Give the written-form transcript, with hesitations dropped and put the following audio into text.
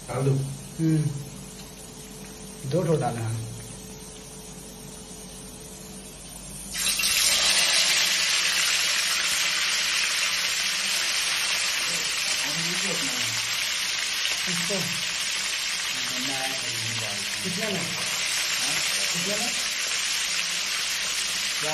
डाल दो। 2 ठो डाला है। इसको कितना ना कितना ना क्या